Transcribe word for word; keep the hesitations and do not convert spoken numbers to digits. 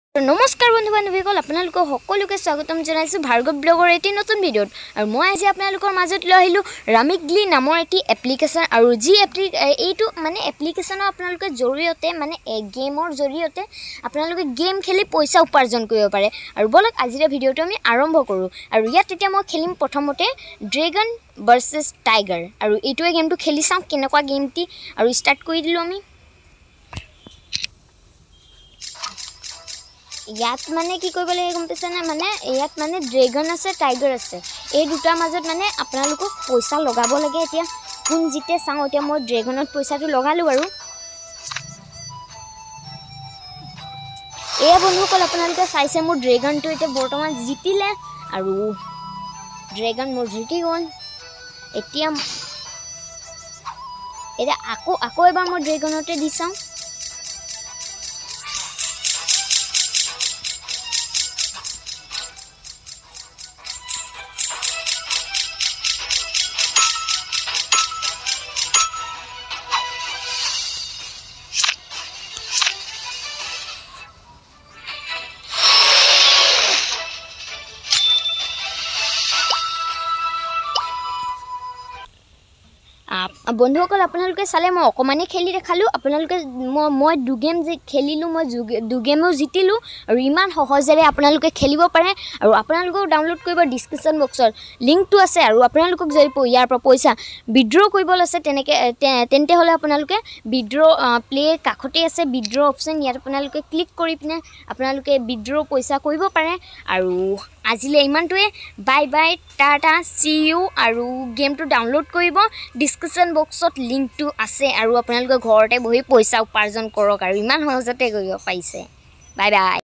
নমস্কাৰ বন্ধু বান্ধৱীসকল আপোনালোকক সকলোকে স্বাগতম জনাইছো ভাৰ্গৱ ব্লগৰ এটি নতুন ভিডিঅ'ত আৰু মই আজি আপোনালোকৰ মাজত লৈ আহিলো ৰামি গ্লি নামৰ এটি এপ্লিকেশ্যন আৰু যি এপ্লি এইটো মানে এপ্লিকেশ্যনৰ আপোনালোকে জৰিয়তে মানে গেমৰ জৰিয়তে আপোনালোকে গেম খেলি পইচা উপাৰ্জন কৰিব পাৰে আৰু বলক আজিৰ ভিডিঅ'টো আমি আৰম্ভ কৰোঁ আৰু ইয়াত এতিয়া মই খেলিম প্ৰথমতে ড্ৰেগন ভাৰ্চেছ টাইগাৰ আৰু এইটোৱে গেমটো খেলি চাওঁ কেনেকুৱা গেমটি আৰু ষ্টাৰ্ট কৰি দিলোঁ আমি ইয়াত মানে কি কৰিব লাগে গম পাইছে না মানে ইয়াত মানে ড্ৰেগন আছে টাইগাৰ আছে এই দুটাৰ মাজত মানে আপোনালোকক পইচা লগাব লাগে এতিয়া কোন জিতে চাওঁ এতিয়া মই ড্ৰেগনত পইচাটো লগালোঁ বাৰু এয়া বন্ধুসকল আপোনালোকে চাইছে মোৰ ড্ৰেগনটো এতিয়া বৰ্তমান জিতিলে আৰু ড্ৰেগন মোৰ জিতি গ'ল এতিয়া এতিয়া আকৌ আকৌ এবাৰ মই ড্ৰেগনতে দি চাওঁ বন্ধুসকল আপোনালোকে চালে মই অকমানে খেলি দেখালোঁ আপোনালোকে মই মই দু গেম যে খেলিলোঁ মই দু গেমেও জিতিলোঁ আৰু ইমান সহজেৰে আপোনালোকে খেলিব পাৰে আৰু আপোনালোকেও ডাউনলোড কৰিব ডিছক্ৰিপশ্যন বক্সত লিংকটো আছে আৰু আপোনালোকক যদি ইয়াৰ পৰা পইচা উইথড্ৰ কৰিব আছে তেনেকৈ তেন্তে হ'লে আপোনালোকে উইথড্ৰ প্লে কাষতেই আছে উইথড্ৰ অপশ্যন ইয়াত আপোনালোকে ক্লিক কৰি পিনে আপোনালোকে উইথড্ৰ পইচা কৰিব পাৰে আৰু আজিলৈ ইমানটোৱে bye bye tata see you আৰু গেমটো ডাউনলোড কৰিব ডিছক্ৰিপশ্যন বক্সত লিংকটো আছে আৰু আপোনালোকে ঘৰতে বহি পইচা উপাৰ্জন কৰক আৰু ইমান সহজতে কৰিব পাৰিছে বাই বাই